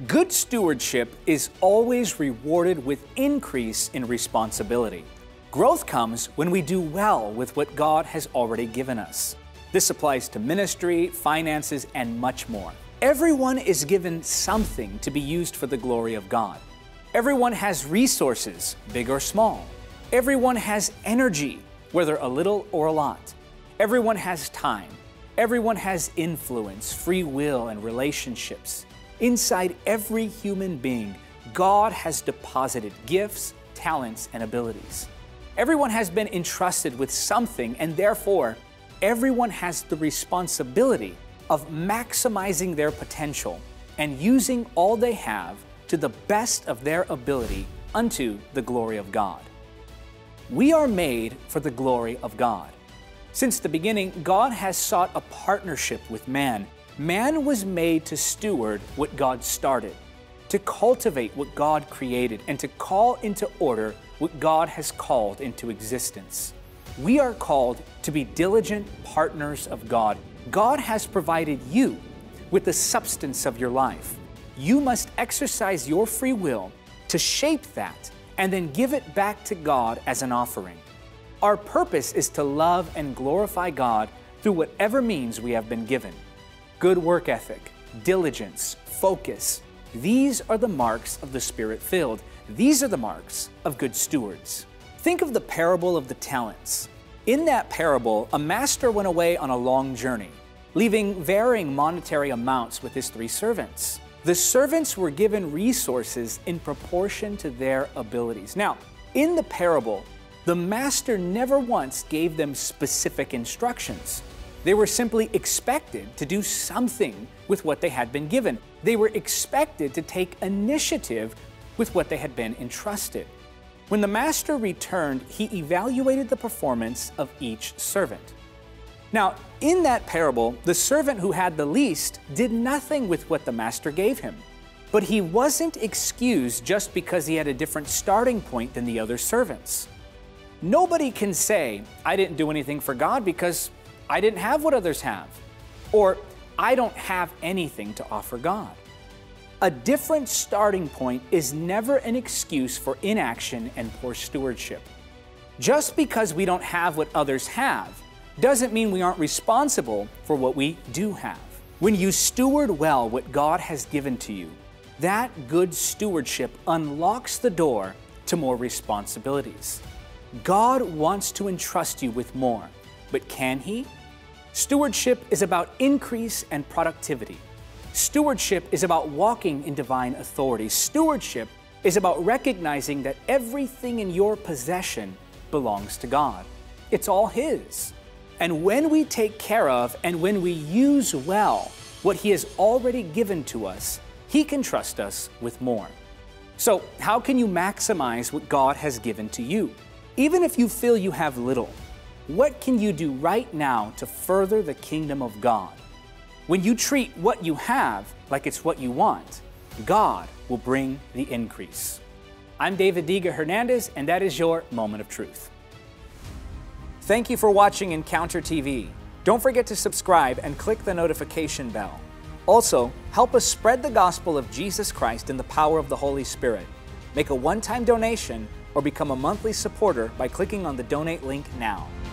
Good stewardship is always rewarded with increase in responsibility. Growth comes when we do well with what God has already given us. This applies to ministry, finances, and much more. Everyone is given something to be used for the glory of God. Everyone has resources, big or small. Everyone has energy, whether a little or a lot. Everyone has time. Everyone has influence, free will, and relationships. Inside every human being, God has deposited gifts, talents, and abilities. Everyone has been entrusted with something, and therefore, everyone has the responsibility of maximizing their potential and using all they have to the best of their ability unto the glory of God. We are made for the glory of God. Since the beginning, God has sought a partnership with man. Man was made to steward what God started, to cultivate what God created, and to call into order what God has called into existence. We are called to be diligent partners of God. God has provided you with the substance of your life. You must exercise your free will to shape that and then give it back to God as an offering. Our purpose is to love and glorify God through whatever means we have been given. Good work ethic, diligence, focus. These are the marks of the Spirit-filled. These are the marks of good stewards. Think of the parable of the talents. In that parable, a master went away on a long journey, leaving varying monetary amounts with his 3 servants. The servants were given resources in proportion to their abilities. Now, in the parable, the master never once gave them specific instructions. They were simply expected to do something with what they had been given. They were expected to take initiative with what they had been entrusted. When the master returned, he evaluated the performance of each servant. Now, in that parable, the servant who had the least did nothing with what the master gave him. But he wasn't excused just because he had a different starting point than the other servants. Nobody can say, I didn't do anything for God because I didn't have what others have, or I don't have anything to offer God. A different starting point is never an excuse for inaction and poor stewardship. Just because we don't have what others have doesn't mean we aren't responsible for what we do have. When you steward well what God has given to you, that good stewardship unlocks the door to more responsibilities. God wants to entrust you with more. But can He? Stewardship is about increase and productivity. Stewardship is about walking in divine authority. Stewardship is about recognizing that everything in your possession belongs to God. It's all His. And when we take care of and when we use well what He has already given to us, He can trust us with more. So, how can you maximize what God has given to you? Even if you feel you have little, what can you do right now to further the kingdom of God? When you treat what you have like it's what you want, God will bring the increase. I'm Diga Hernandez, and that is your Moment of Truth. Thank you for watching Encounter TV. Don't forget to subscribe and click the notification bell. Also, help us spread the gospel of Jesus Christ in the power of the Holy Spirit. Make a one-time donation or become a monthly supporter by clicking on the donate link now.